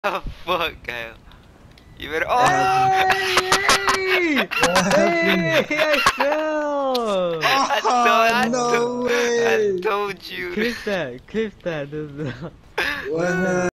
Oh fuck, Kyle. You better. What happened? Oh! Hey! Hey! I fell! I Oh, no I way! told you. Clip that, clip that. What happened?